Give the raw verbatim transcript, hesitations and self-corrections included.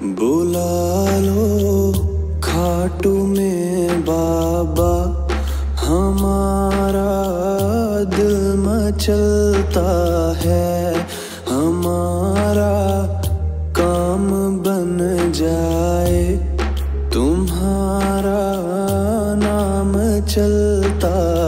बुला लो खाटू में बाबा, हमारा दिल मचलता है। हमारा काम बन जाए, तुम्हारा नाम चलता